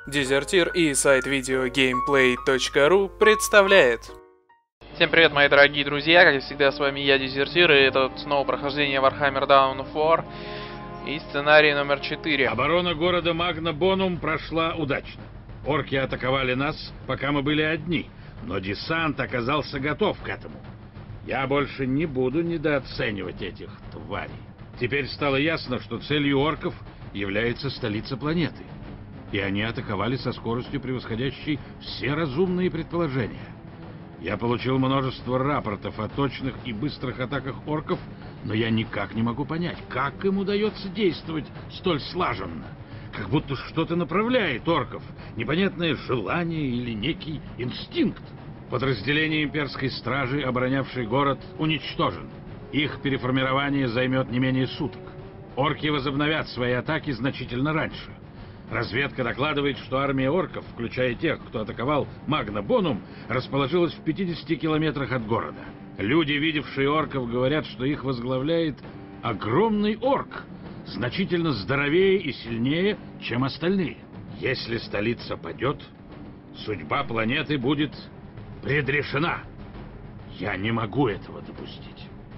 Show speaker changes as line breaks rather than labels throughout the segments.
Дезертир и сайт videogameplay.ru представляет.
Всем привет, мои дорогие друзья, как и всегда, с вами я, Дезертир, и это снова прохождение Warhammer Dawn of War и сценарий номер 4.
Оборона города Магна-Бонум прошла удачно. Орки атаковали нас, пока мы были одни, но десант оказался готов к этому. Я больше не буду недооценивать этих тварей. Теперь стало ясно, что целью орков является столица планеты. И они атаковали со скоростью, превосходящей все разумные предположения. Я получил множество рапортов о точных и быстрых атаках орков, но я никак не могу понять, как им удается действовать столь слаженно. Как будто что-то направляет орков, непонятное желание или некий инстинкт. Подразделение имперской стражи, оборонявшей город, уничтожено. Их переформирование займет не менее суток. Орки возобновят свои атаки значительно раньше. Разведка докладывает, что армия орков, включая тех, кто атаковал Магна-Бонум, расположилась в 50 километрах от города. Люди, видевшие орков, говорят, что их возглавляет огромный орк, значительно здоровее и сильнее, чем остальные. Если столица падет, судьба планеты будет предрешена. Я не могу этого допустить.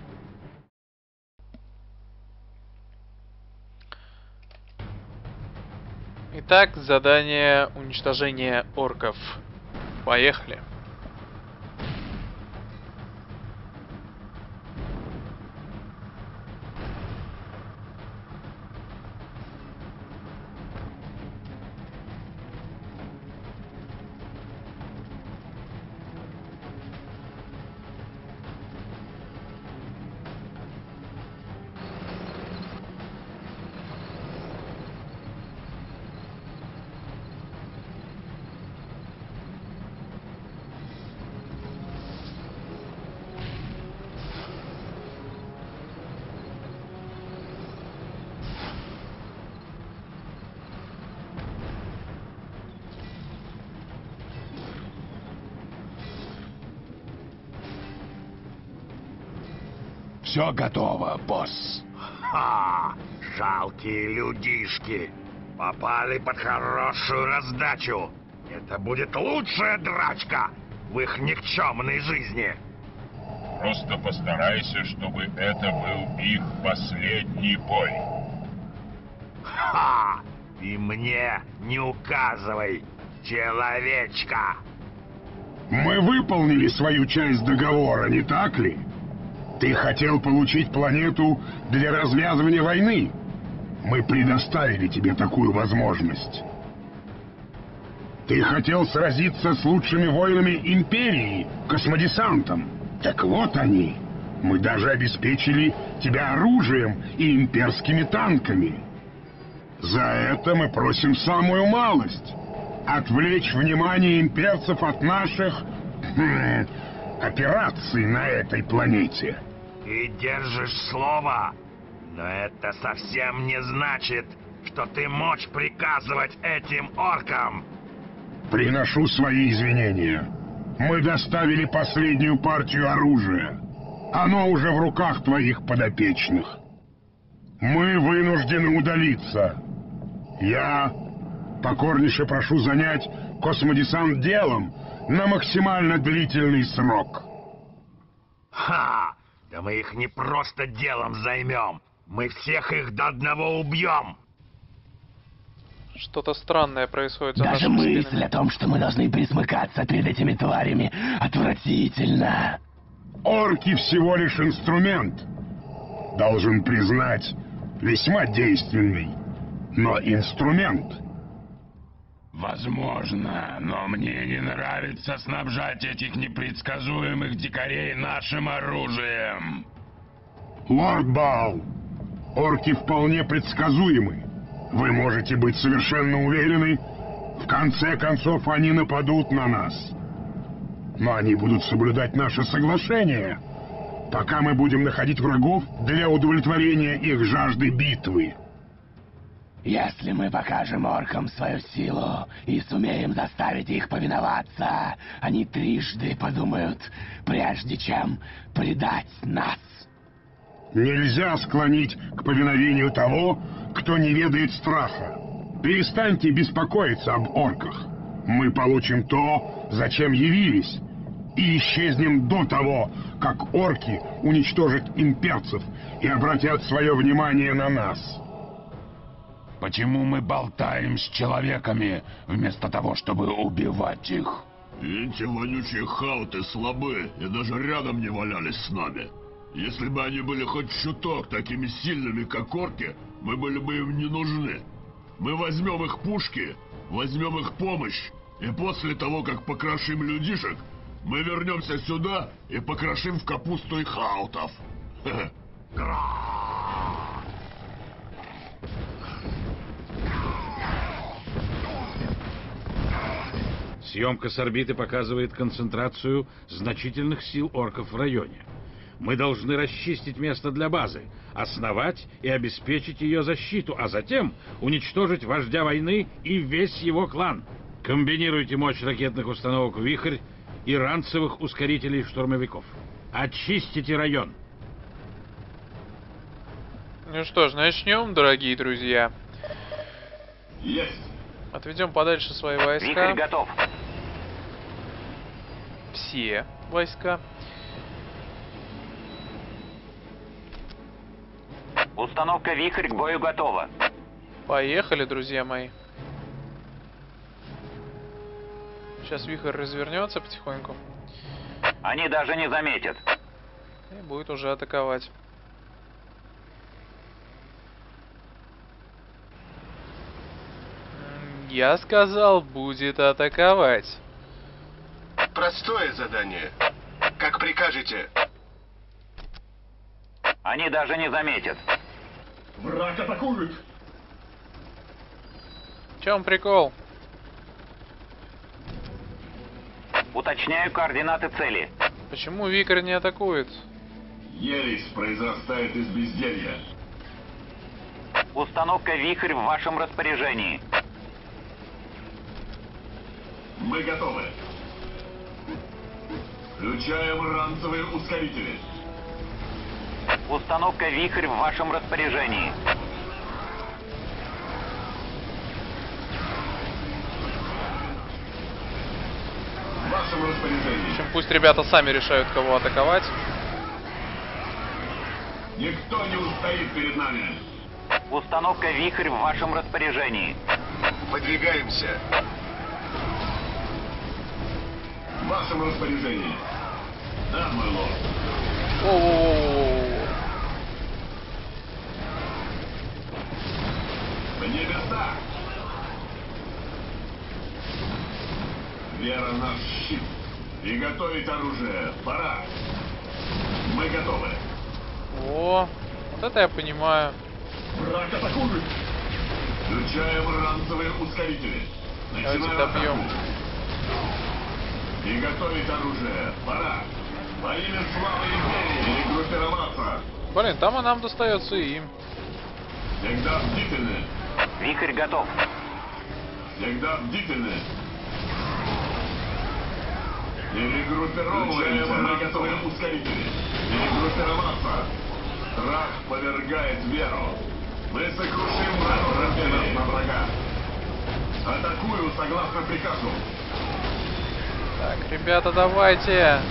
Итак, задание уничтожения орков. Поехали.
Все готово, босс.
Ха! Жалкие людишки. Попали под хорошую раздачу. Это будет лучшая драчка в их никчемной жизни.
Просто постарайся, чтобы это был их последний бой.
Ха! И мне не указывай, человечка.
Мы выполнили свою часть договора, не так ли? Ты хотел получить планету для развязывания войны. Мы предоставили тебе такую возможность. Ты хотел сразиться с лучшими воинами Империи, космодесантом. Так вот они. Мы даже обеспечили тебя оружием и имперскими танками. За это мы просим самую малость. Отвлечь внимание имперцев от наших операций на этой планете.
Ты держишь слово, но это совсем не значит, что ты можешь приказывать этим оркам.
Приношу свои извинения. Мы доставили последнюю партию оружия. Оно уже в руках твоих подопечных. Мы вынуждены удалиться. Я покорнейше прошу занять космодесант делом на максимально длительный срок.
Ха! Да мы их не просто делом займем. Мы всех их до одного убьем.
Что-то странное происходит за
Даже
нашими
мысль
спинами.
о том, что мы должны присмыкаться перед этими тварями, отвратительно.
Орки всего лишь инструмент. Должен признать, весьма действенный, но инструмент.
Возможно, но мне не нравится снабжать этих непредсказуемых дикарей нашим оружием.
Лорд Баал, орки вполне предсказуемы. Вы можете быть совершенно уверены, в конце концов они нападут на нас. Но они будут соблюдать наше соглашение, пока мы будем находить врагов для удовлетворения их жажды битвы.
Если мы покажем оркам свою силу и сумеем заставить их повиноваться, они трижды подумают, прежде чем предать нас.
Нельзя склонить к повиновению того, кто не ведает страха. Перестаньте беспокоиться об орках. Мы получим то, зачем явились, и исчезнем до того, как орки уничтожат имперцев и обратят свое внимание на нас.
Почему мы болтаем с человеками, вместо того, чтобы убивать их?
Эти вонючие хауты слабы и даже рядом не валялись с нами. Если бы они были хоть чуток такими сильными, как орки, мы были бы им не нужны. Мы возьмем их пушки, возьмем их помощь, и после того, как покрошим людишек, мы вернемся сюда и покрошим в капусту и хаутов.
Съемка с орбиты показывает концентрацию значительных сил орков в районе. Мы должны расчистить место для базы, основать и обеспечить ее защиту, а затем уничтожить вождя войны и весь его клан. Комбинируйте мощь ракетных установок «Вихрь» и ранцевых ускорителей штурмовиков. Очистите район.
Ну что ж, начнем, дорогие друзья.
Есть.
Отведем подальше свои войска.
Вихрь готов.
Все войска.
Установка «Вихрь» к бою готова.
Поехали, друзья мои. Сейчас «Вихрь» развернется потихоньку.
Они даже не заметят.
И будет уже атаковать. Я сказал, будет атаковать.
Простое задание. Как прикажете.
Они даже не заметят.
Враг атакует.
В чем прикол?
Уточняю координаты цели.
Почему «Вихрь» не атакует?
Ересь произрастает из безделья.
Установка «Вихрь» в вашем распоряжении.
Мы готовы. Включаем ранцевые ускорители.
Установка «Вихрь» в вашем распоряжении.
В вашем распоряжении.
В общем, пусть ребята сами решают, кого атаковать.
Никто не устоит перед нами.
Установка «Вихрь» в вашем распоряжении.
Выдвигаемся.
В вашем распоряжении. Да, мой лорд.
Воу-воу-воу-воу-воу.
В небеса. Вера наш щит. И готовить оружие. Пора. Мы готовы.
О, вот это я понимаю.
Враг атакует. Включаем ранцевые ускорители.
Давайте
Начинаю
добьем.
атаку. И готовить оружие. Пора. Во имя славы империи регруппироваться.
Блин, там и нам достается и им.
Всегда бдительны.
«Вихрь» готов.
Всегда бдительны. Перегруппировываем ранцевые ускорители. Перегруппироваться. Страх повергает веру. Мы сокрушим врага на врага. Атакую согласно приказу.
Так, ребята, давайте.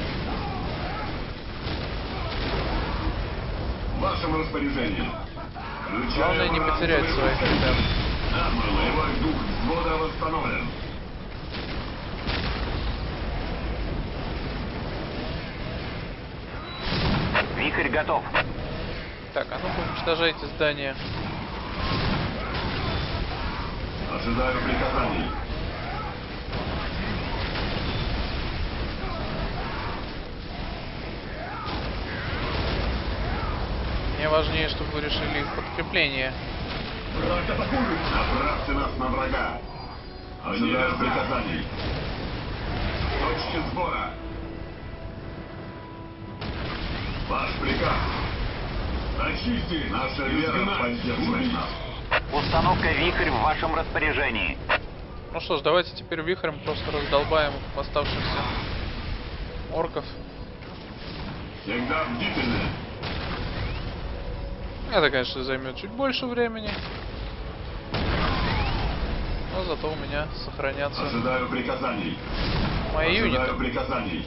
В вашем распоряжении.
Главное не потерять своих ребят.
Да, мой боевой дух взвода восстановлен.
«Вихрь» готов.
Так, а ну-ка уничтожайте здание.
Ожидаю приказаний.
Мне важнее, чтобы вы решили их подкрепление.
Враг атакует! Направьте нас на врага. Ожидаю приказаний. Точки сбора. Ваш приказ. Очисти. Наша вера поддерживает нас.
Установка «Вихрь» в вашем распоряжении.
Ну что ж, давайте теперь «Вихрем» просто раздолбаем оставшихся орков.
Всегда бдительны.
Это, конечно, займет чуть больше времени. Но зато у меня сохранятся
Ожидаю приказаний.
мои юниты.
Ожидаю приказаний.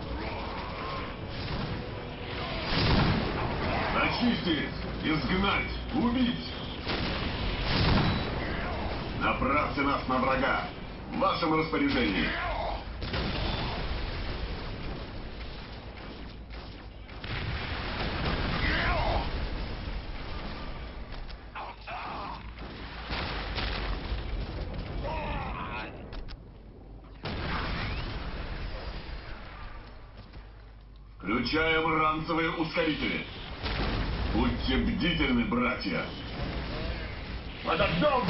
Очистить, изгнать, убить. Направьте нас на врага. В вашем распоряжении. Включаем ранцевые ускорители. Будьте бдительны, братья. Под огнем!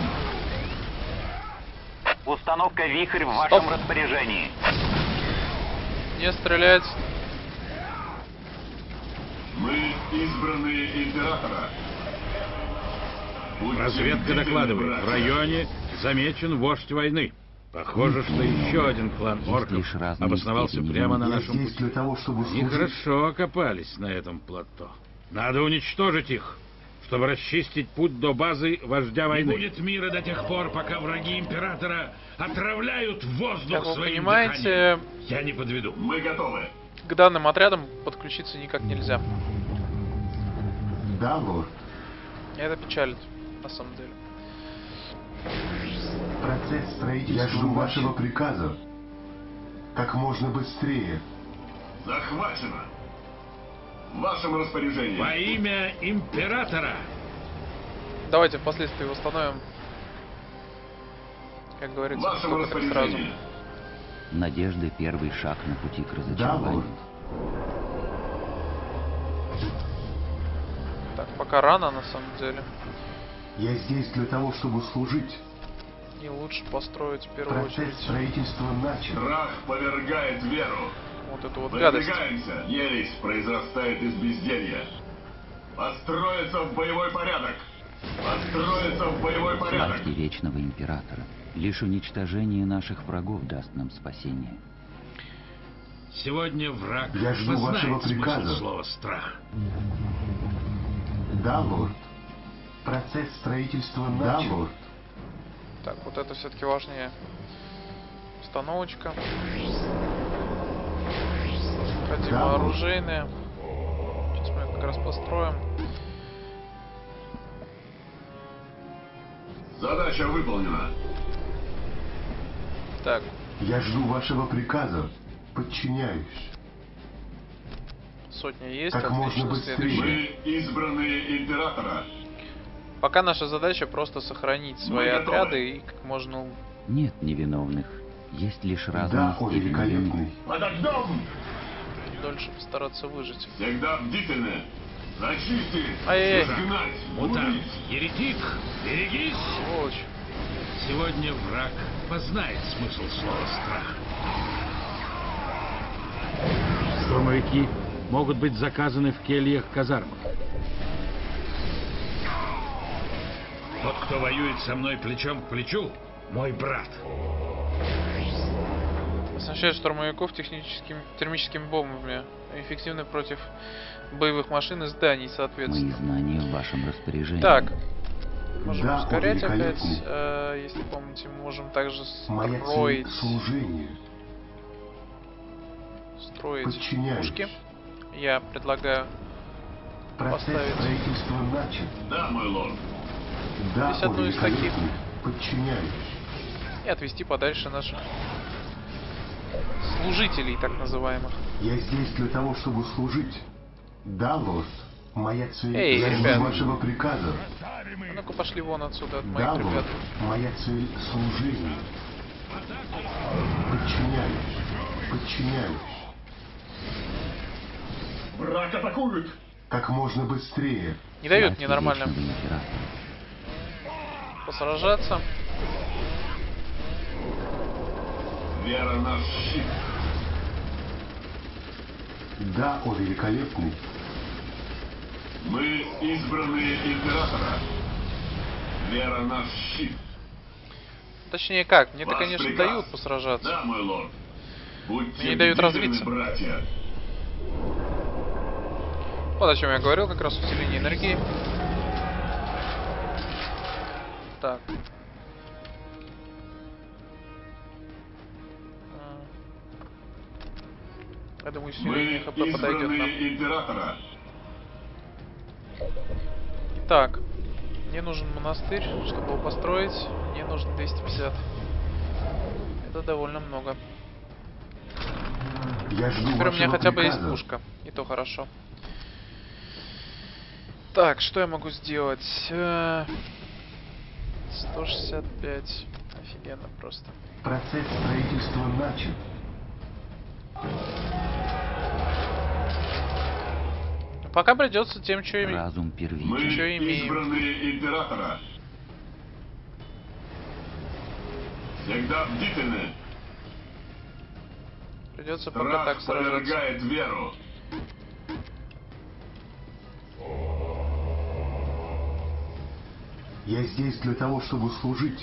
Установка «Вихрь» в вашем распоряжении.
Не стрелять.
Мы избранные императора. Будьте
Разведка
бдительны,
докладывает. В
братья.
районе замечен вождь войны. Похоже, что еще один клан орков обосновался прямо на нашем пути. Они хорошо окопались на этом плато. Надо уничтожить их, чтобы расчистить путь до базы вождя Не войны. будет мира до тех пор, пока враги императора отравляют воздух
Как вы
своим
понимаете,
дыханием. Я не подведу.
Мы готовы.
к данным отрядам подключиться никак нельзя.
Да, лорд.
И это печалит, на самом деле.
Процесс строительства. Я жду вашего приказа. Как можно быстрее.
Захвачено. В вашем распоряжении.
Во имя императора!
Давайте впоследствии восстановим. Как
В
говорится,
вашем
сколько так сразу.
распоряжении.
Надежда — первый шаг на пути к
Да,
разочарованию.
лорд.
Так, пока рано, на самом деле.
Я здесь для того, чтобы служить.
И лучше построить в первую
Процесс
очередь
строительства начат.
Страх повергает веру.
вот эту вот гадость.
Выдвигаемся. Ересь произрастает из безделья. Построиться в боевой порядок. Построиться в боевой порядок.
Славьте вечного императора. Лишь уничтожение наших врагов даст нам спасение.
Сегодня враг
Я жду вашего
познает смысл
приказа.
слова «страх».
Да, лорд. Процесс строительства начат. Да, лорд.
Так, вот это все-таки важнее. Установочка. Хотим
Да.
оружейные. Сейчас мы как раз построим.
Задача выполнена.
Так,
Я жду вашего приказа. Подчиняюсь.
сотня есть.
Как можно
Отлично,
быстрее.
следующий.
Мы избранные императора.
Пока наша задача просто сохранить свои
Мы готовы.
отряды и как можно
Нет невиновных. Есть лишь разные
Да, о
степени вины.
великолепный.
Под огнем!
дольше постараться выжить.
Всегда бдительны. Зачистить.
Ай-яй-яй.
Изгнать.
Мутант,
Убить.
еретик, берегись!
Сволочь.
Сегодня враг познает смысл слова «страх». Штурмовики могут быть заказаны в кельях-казармах. Тот, кто воюет со мной плечом к плечу, мой брат.
Оснащает штурмовиков термическими бомбами. Эффективны против боевых машин и зданий,
Мои
соответственно.
знания в вашем распоряжении.
Так. Можем
Да,
ускорять
о,
опять.
великолепный.
Если помните, можем также
Моя цель
строить
служение. Подчиняюсь.
пушки. Я предлагаю
Процесс
поставить.
строительства начат.
Да, мой лорд.
Да,
Здесь
о
одну из таких.
великолепный. Подчиняюсь.
И отвести подальше наших служителей, так называемых.
Я здесь для того, чтобы служить. Да, лорд. Моя цель.
Эй,
Я жду
ребят.
вашего приказа.
А ну-ка пошли вон отсюда от моих
Да,
ребят.
лорд. Моя цель служение. Подчиняюсь. Подчиняюсь.
Враг атакует.
Как можно быстрее.
Не дают
Славьте
мне нормально
вечного императора.
посражаться.
Вера наш щит.
Да, о великолепный.
Мы избранные императора. Вера наш щит.
Точнее как, мне-то,
Ваш
конечно,
приказ.
дают посражаться.
Да, мой лорд. Будьте
Мне дают
бдительны,
развиться.
братья.
Вот о чем я говорил, как раз усиление энергии. Так. Я думаю, усиление ХП подойдет нам.
Императора.
Итак, мне нужен монастырь, чтобы его построить. Мне нужно 250. Это довольно много.
Я жду
Теперь у меня хотя бы есть
приказа.
пушка. И то хорошо. Так, что я могу сделать? 165. Офигенно просто.
Процесс строительства начат.
Пока придется тем, что имеем.
Разум первичен.
Мы
Что имеем?
избранные императора. Всегда бдительны.
Придется пока так
Страх
сражаться.
повергает веру.
Я здесь для того, чтобы служить.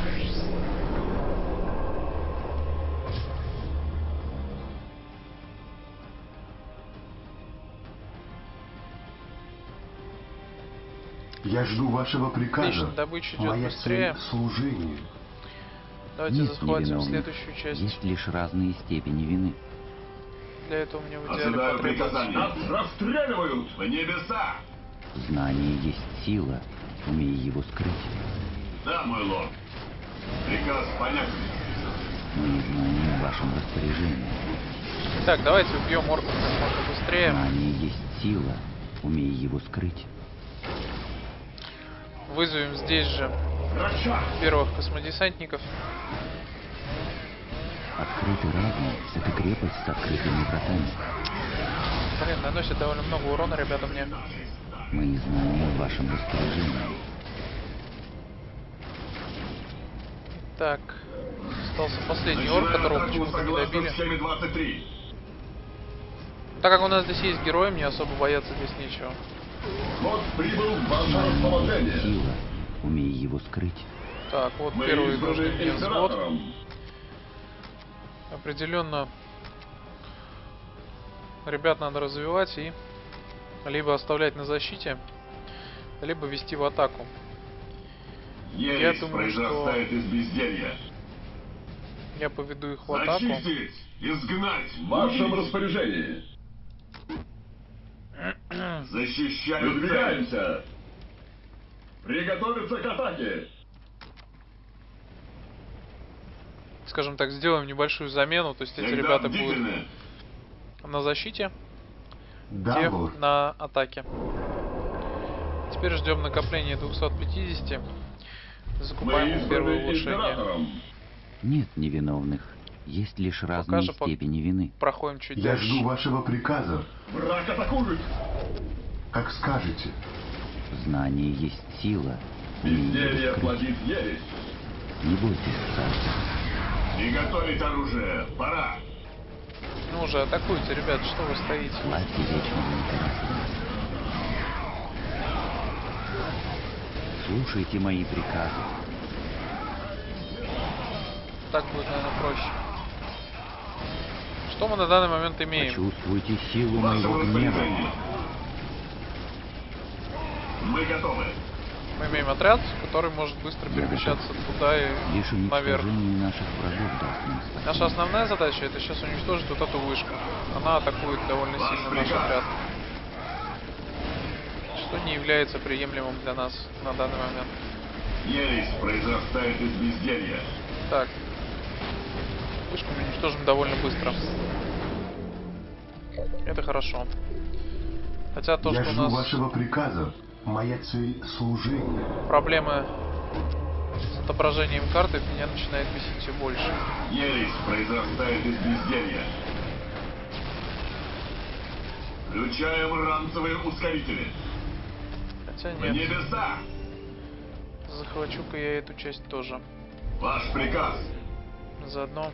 Я жду вашего приказа.
Отлично, добыча идет
Моя
быстрее.
цель — служение.
Давайте
Нет
захватим
невиновных.
следующую часть.
Есть лишь разные степени вины.
Для этого мне в идеале
Ожидаю
потребуется.
приказания. Нас расстреливают в небеса.
Знание есть сила, умей его скрыть.
Да, мой лорд. Приказ понятен.
Мои знания в вашем распоряжении.
Так, давайте убьем орков как можно быстрее.
Знание есть сила, умей его скрыть.
Вызовем здесь же первых космодесантников.
Открытый разум — это крепость с открытыми вратами.
Блин, наносит довольно много урона, ребята, мне.
Мои знания в вашем распоряжении.
Так, остался последний орк, которого почему-то не добили.
7:23.
Так как у нас здесь есть герой, мне особо бояться здесь нечего.
Вот прибыл в ваше
Знание есть
расположение.
сила, умей его скрыть.
Так, вот
Мы
первый
избраны
нужный мне взвод.
императором.
Определенно, ребят надо развивать и либо оставлять на защите, либо вести в атаку.
Ересь
думаю, что-
произрастает из безделья.
Я поведу их в атаку.
Зачистить! Изгнать! В вашем распоряжении. Защищаю Выдвигаемся! Приготовиться к атаке!
Скажем так, сделаем небольшую замену, то есть эти ребята будут на защите,
Да,
те
лорд.
на атаке. Теперь ждем накопления 250. Закупаем первое улучшение.
Нет невиновных. Есть лишь разные
же
степени вины.
Проходим чуть
Я
дальше.
жду вашего приказа.
Враг атакует!
Как скажете.
Знание есть сила, умей
Безделье
его скрыть.
плодит ересь!
Не бойтесь, царь.
Приготовить оружие! Пора!
Ну уже атакуйте, ребят, что вы стоите?
Славьте вечного императора. Слушайте мои приказы.
Так будет, наверное, проще. Что мы на данный момент имеем?
Почувствуйте силу
В вашем
моего гнева.
распоряжении. Мы готовы.
Мы имеем отряд, который может быстро перемещаться туда и
Лишь
наверх.
уничтожение наших врагов даст нам спасение.
Наша основная задача — это сейчас уничтожить вот эту вышку. Она атакует довольно
Ваш
сильно наш
приказ.
отряд. Что не является приемлемым для нас на данный момент.
Ересь произрастает из безделья.
Так. Вышку мы уничтожим довольно быстро. Это хорошо. Хотя то,
Я
что у
жду
нас
вашего приказа. Моя цель — служение.
проблемы с отображением карты, меня начинает бесить все больше.
Ересь произрастает из безделья. Включаем ранцевые ускорители.
Хотя
В
нет,
небеса!
захвачу-ка я эту часть тоже.
Ваш приказ.
Заодно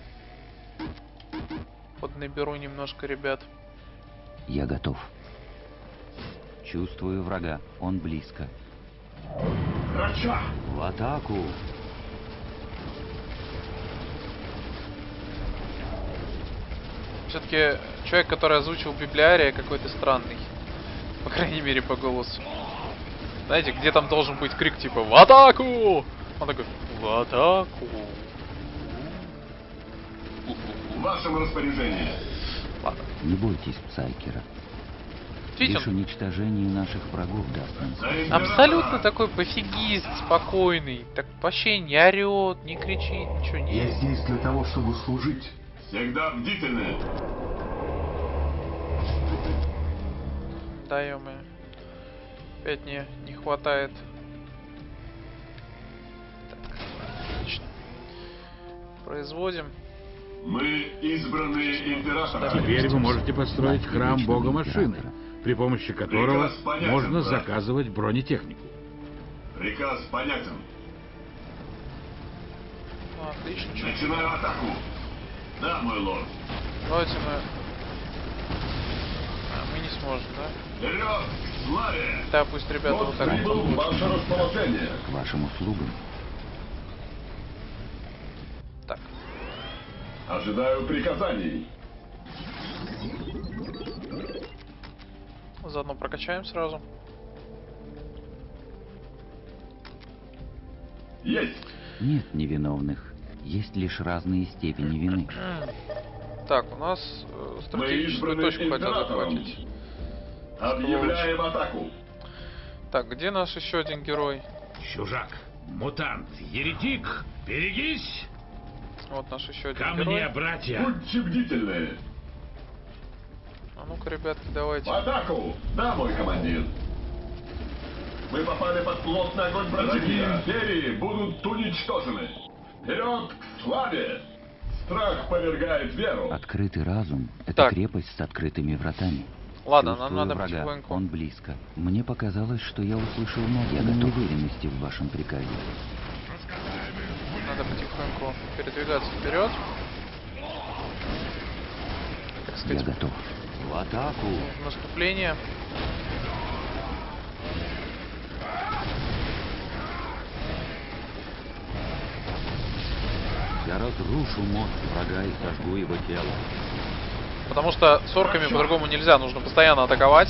поднаберу немножко ребят.
Я готов. Чувствую врага. Он близко.
Рача!
В атаку!
Все-таки человек, который озвучил Библиария, какой-то странный. По крайней мере, по голосу. Знаете, где там должен быть крик типа «В атаку!» Он такой «В атаку!»
В вашем распоряжении.
Ладно.
Не бойтесь Псайкера.
Видите,
Лишь уничтожение наших врагов даст нам.
абсолютно такой пофигист, спокойный. Так вообще не орет, не кричит, ничего не.
Я здесь для того, чтобы служить.
Всегда бдительны.
Да, ё-моё. Опять не хватает. Так, отлично. Производим.
Мы избранные императора.
Теперь вы можете построить храм бога машины, при помощи которого
Приказ понятен,
можно
брат.
заказывать бронетехнику.
Приказ понятен.
Ну, отлично.
Начинаю атаку. Да, мой лорд.
Давайте мы... мы не сможем, да?
Вперед! Славе!
Да, пусть ребята вот так
Прибыл в ваше расположение.
К вашим услугам.
Так.
Ожидаю приказаний.
Заодно прокачаем сразу.
Есть!
Нет невиновных. Есть лишь разные степени вины.
Так, у нас стратегическую точку хотят захватить.
Объявляем атаку.
Так, где наш еще один герой?
Чужак, мутант, еретик, берегись!
Вот наш еще один
Ко
герой.
мне, братья!
Будьте бдительны.
А ну-ка, ребятки, давайте.
В атаку! Да, мой командир. Мы попали под плотный огонь враги империи будут уничтожены. Вперед к славе! Страх повергает веру.
Открытый разум — это
Так.
крепость с открытыми вратами.
Ладно,
Чувствую
нам надо
врага.
потихоньку.
Он близко. Мне показалось, что я услышал ноту уверенности в вашем приказе.
Надо потихоньку передвигаться вперед. Так
Я
сказать,
готов. В атаку!
наступление.
Я разрушу мозг врага и сожгу его тело.
Потому что с орками по-другому нельзя, нужно постоянно атаковать.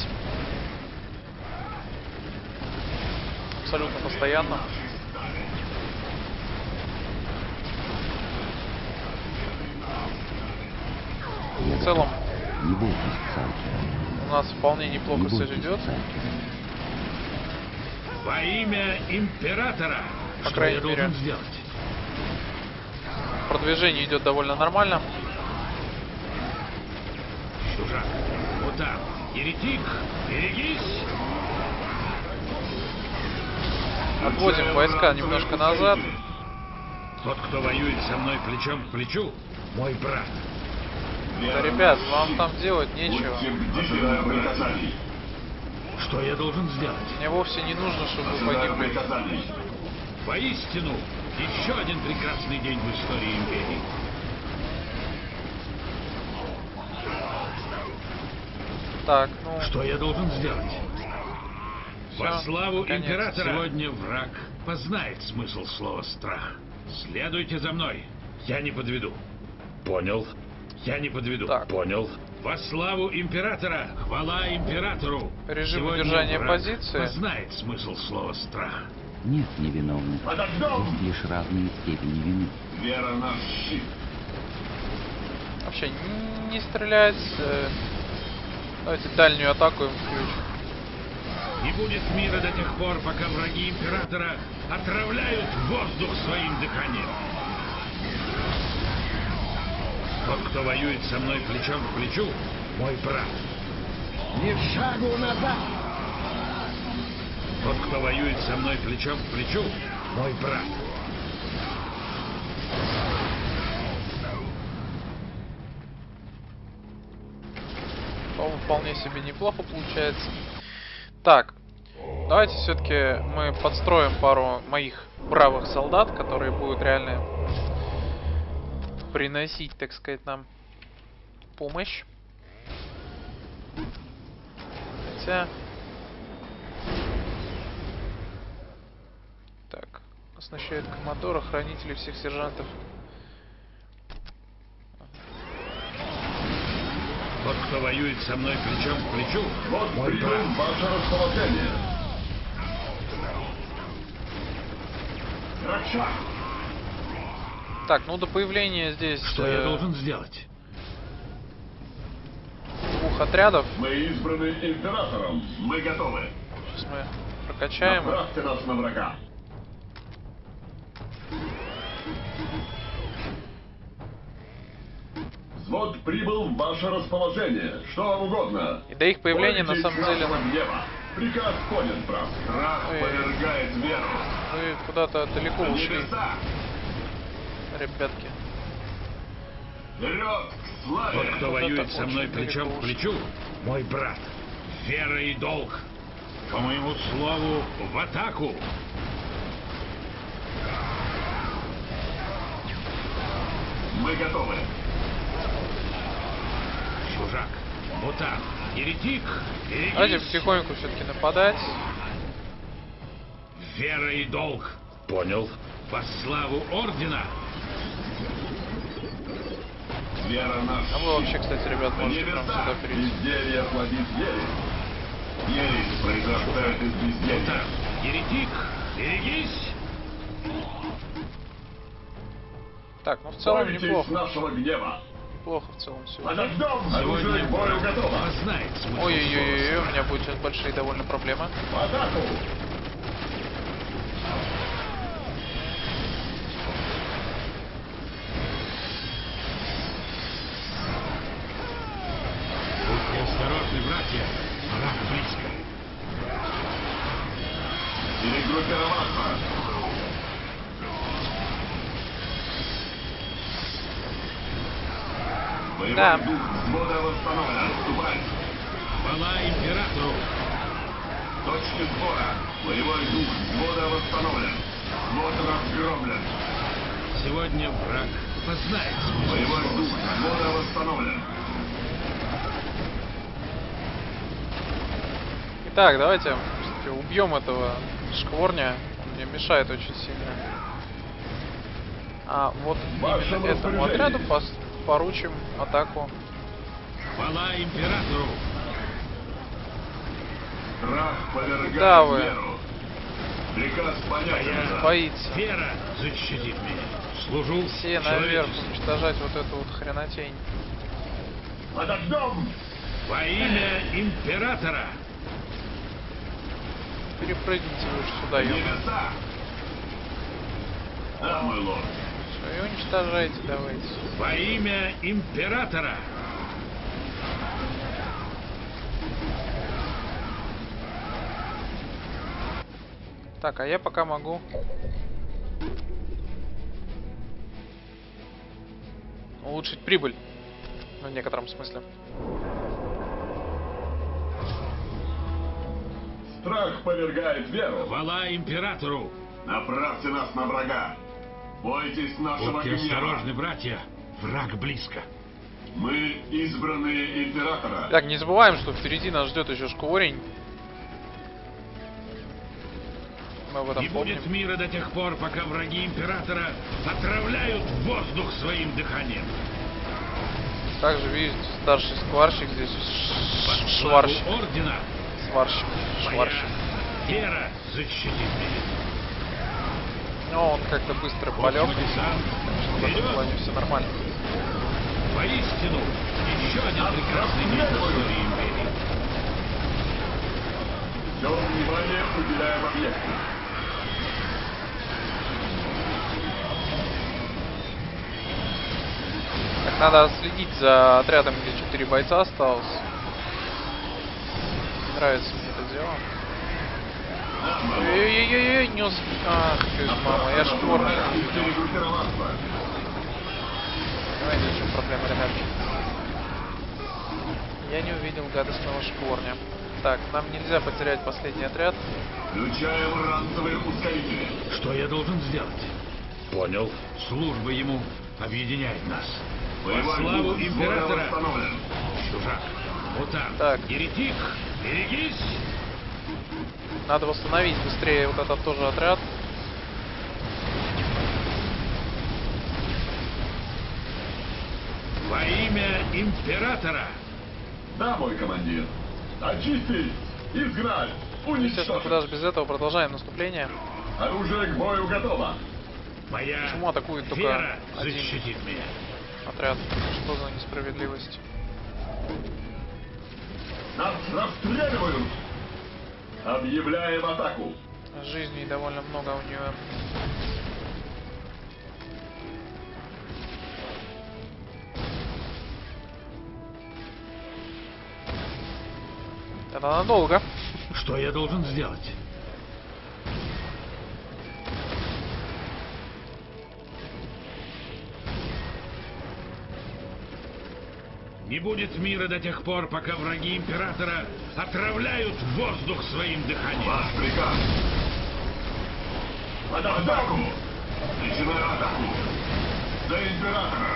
Абсолютно постоянно. В целом,
Не бойтесь Псайкера.
у нас вполне неплохо
Не
все
бойтесь
идет.
Псайкера.
Во имя императора!
По
Что
крайней
я должен
мере.
сделать?
Продвижение идет довольно нормально.
Чужак, мутант, еретик, берегись!
Отводим войска немножко назад.
Тот, кто воюет со мной плечом к плечу, мой брат.
Да, ребят, вам там делать нечего.
Ожидаю приказаний.
Что я должен сделать?
Мне вовсе не нужно, чтобы вы
Ожидаю
погибли.
приказаний.
Воистину, еще один прекрасный день в истории империи.
Так, ну,
Что я должен сделать? Во
всё,
славу
конец.
императора! Сегодня враг познает смысл слова «страх». Следуйте за мной. Я не подведу. Понял. Я не подведу.
Так.
Понял. Во славу императора! Хвала императору!
Режим
Сегодня
удержания
враг
позиции.
познает смысл слова «страх».
Нет невиновных.
Подождем!
Есть лишь разные степени вины.
Вера наш щит.
Вообще не стрелять. Давайте дальнюю атаку им включим.
Не будет мира до тех пор, пока враги императора отравляют воздух своим дыханием. Тот, кто воюет со мной плечом к плечу, мой брат. Ни шагу назад! Тот, кто воюет со мной плечом к плечу, мой брат.
По-моему, вполне себе неплохо получается. Так, давайте все-таки мы подстроим пару моих бравых солдат, которые будут реально приносить, так сказать, нам помощь. Хотя... Так, оснащает коммодора, хранители всех сержантов.
Тот, кто воюет со мной плечом к плечу,
Вот
мой
прибыл
брат.
в ваше расположение. Ракша!
Так, ну до появления здесь...
Что я должен сделать?
отрядов.
Мы избраны императором. Мы готовы.
Сейчас мы прокачаем.
Направьте нас на врага. Взвод прибыл в ваше расположение. Что вам угодно?
И до их появления на самом деле...
Гнева. Приказ понят, брат. Страх повергает веру.
Вы куда-то далеко ушли. Ребятки.
Вперед к славе!
Тот, кто воюет со мной плечом к плечу, мой брат. Вера и долг. По моему слову, в атаку!
Мы готовы.
Чужак, мутант, еретик, берегись!
Давайте потихоньку все-таки нападать.
Вера и долг. Понял. Во славу ордена.
Вера наша.
А вы вообще, кстати, ребят, можете прям сюда перейти.
Безделье плодит ересь. Ересь произрастает из безделья.
Еретик, берегись!
Так, ну в целом
Бойтесь
неплохо.
нашего гнева.
Плохо в целом все.
Подождем! Оружие к бою готово.
Ой-ой-ой, у меня будут сейчас большие довольно проблемы.
В атаку!
Будьте осторожны, братья. Враг близко.
Перегруппироваться.
Да.
Боевой дух взвода восстановлен. Отступать.
Хвала императору.
Точки сбора. Боевой дух взвода восстановлен. Взвод разгромлен.
Сегодня враг познает.
Боевой дух взвода восстановлен.
Итак, давайте все-таки убьем этого шкворня. Он мне мешает очень сильно. А вот именно этому отряду поручим атаку.
Хвала императору.
Страх повергает
Да вы.
веру. Приказ понятен.
Боится.
Вера защитит меня. Служу
Все наверх уничтожать вот эту вот хренотень.
Подождем!
Во имя императора.
Перепрыгните вы уж сюда, ё.
Небеса! Да, мой лорд.
Все, и уничтожайте, давайте.
Во имя императора.
Так, а я пока могу. Улучшить прибыль. Ну, в некотором смысле.
Страх повергает веру.
Хвала императору.
Направьте нас на врага. Бойтесь нашего
Будьте
гнева.
осторожны, братья. Враг близко.
Мы избранные императора.
Так, не забываем, что впереди нас ждет еще шкворень. Мы об этом
Не
помним.
будет мира до тех пор, пока враги императора отравляют воздух своим дыханием.
Также, видите, старший скварщик здесь.
Во
Шварщик.
славу ордена.
Сварщик. Шварщик.
Моя вера защитит меня.
Но он как-то быстро полег. В этом плане все нормально.
Воистину, еще один прекрасный день в истории империи.
Все внимание уделяем объекту.
Так, надо следить за отрядом, где 4 бойца осталось. Не нравится мне это дело. Ой-ой-ой-ой, не успел. Ах ты ж, мама, я шкворный. Понимаете, в чем проблема, ребятки? Я не увидел гадостного шкворня. Так, нам нельзя потерять последний отряд.
Включаем ранцевые ускорители.
Что я должен сделать? Понял. Служба ему объединяет нас. Во славу императора. Чужак. Мутант.
Так.
Еретик. Берегись.
Надо восстановить быстрее вот этот тоже отряд.
Во имя императора.
Да, мой командир. Очистить, изгнать,
Естественно,
уничтожить.
куда же без этого продолжаем наступление.
Оружие к бою готово.
Моя
Почему атакует только
вера
один
защитит меня.
отряд? Что за несправедливость?
Нас расстреливают! Объявляем атаку!
Жизней довольно много у нее. Это надолго.
Что я должен сделать? Не будет мира до тех пор, пока враги Императора отравляют воздух своим дыханием.
Ваш приказ! Под атаку! Начинаю атаку! За Императора!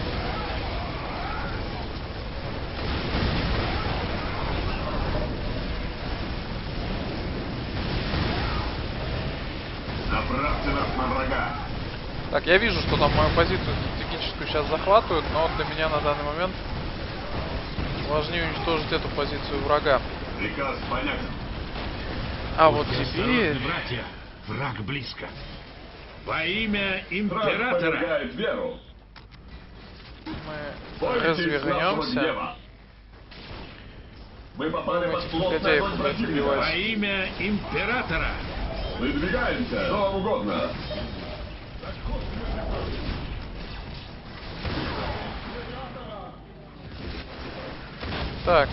Направьте нас на врага!
Так, я вижу, что там мою позицию стратегическую сейчас захватывают, но для меня на данный момент важнее уничтожить эту позицию врага.
Приказ понятен.
А вот
Осторожны,
теперь...
братья, враг близко. Во имя
Враг
Императора.
повергает веру.
Мы
Бойтесь нашего
развернемся.
гнева. Мы попали под плотный
негодяев
огонь
не
противника.
убивать.
Во имя Императора.
Выдвигаемся, что вам угодно.
Так,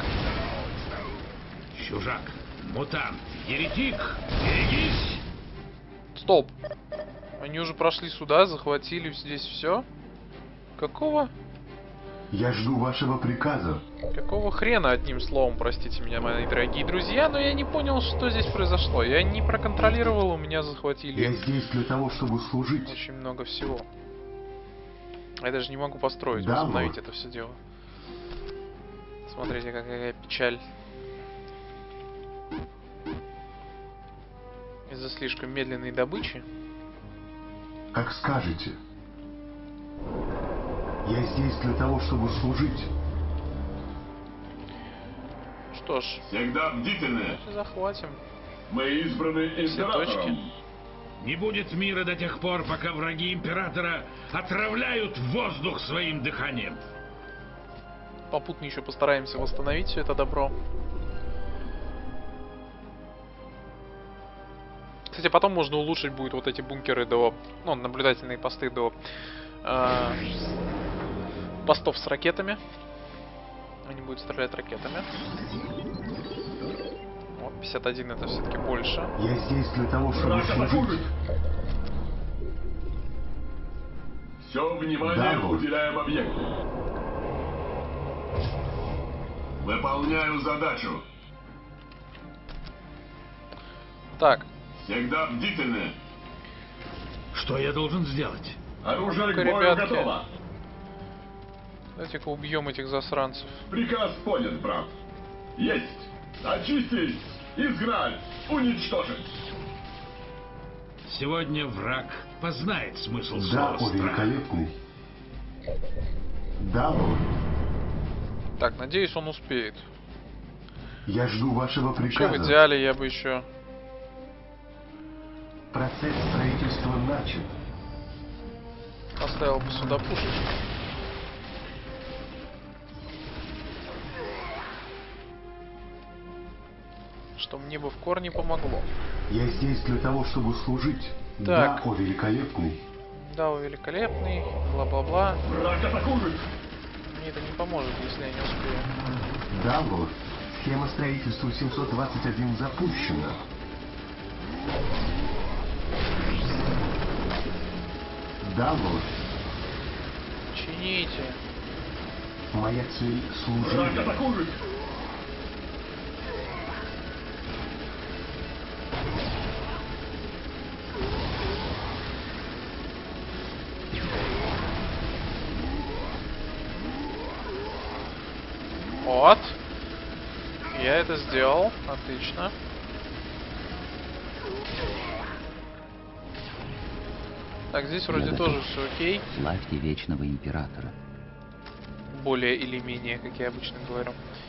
Чужак, мутант, еретик, берегись!
стоп. Они уже прошли сюда, захватили здесь все. Какого?
Я жду вашего приказа.
Какого хрена, одним словом, простите меня, мои дорогие друзья, но я не понял, что здесь произошло. Я не проконтролировал, у меня захватили
Я здесь для того, чтобы служить.
очень много всего. Я даже не могу построить,
Да,
восстановить
лорд.
это все дело. Смотрите, какая печаль. Из-за слишком медленной добычи.
Как скажете. Я здесь для того, чтобы служить.
Что ж,
Всегда бдительны.
захватим.
Мы избраны
Все точки.
Императором.
Не будет мира до тех пор, пока враги Императора отравляют воздух своим дыханием.
Попутно еще постараемся восстановить все это добро. Кстати, потом можно улучшить будет вот эти бункеры до... Ну, наблюдательные посты до... постов с ракетами. Они будут стрелять ракетами. Вот, 51 это все-таки больше.
Я здесь для того, чтобы
Враг
служить.
атакует. Все внимание
Да, лорд.
уделяем объекту. Выполняю задачу.
Так,
Всегда бдительны.
Что я должен сделать?
Оружие к
Ну-ка,
бою
ребятки.
готово.
давайте-ка убьем этих засранцев.
Приказ понят, брат. Есть. Очистить. Изгнать. Уничтожить.
Сегодня враг познает смысл
Да,
слова
о
страх.
великолепный. Да, лорд.
Так, надеюсь, он успеет.
Я жду вашего
Вообще, в
приказа.
идеале я бы еще...
Процесс строительства начат.
Поставил бы сюда пушечку. Что мне бы в корне помогло.
Я здесь для того, чтобы служить.
Так.
Да, о великолепный.
Да, вы великолепный, бла-бла-бла.
Враг атакует.
Мне это не поможет, если я не успею.
Да, лорд. Схема строительства 721 запущена. Да, лорд.
Чините.
Моя цель
Враг
служить.
атакует.
Вот. Я это сделал. Отлично. Так, здесь вроде тоже все окей.
Славьте Вечного Императора.
Более или менее, как я обычно говорю.